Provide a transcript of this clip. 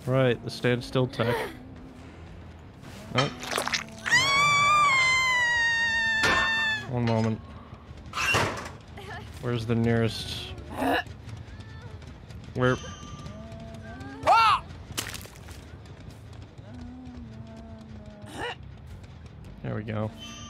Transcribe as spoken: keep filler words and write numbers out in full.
Right, the standstill tech. Nope. One moment. Where's the nearest... Where... There we go.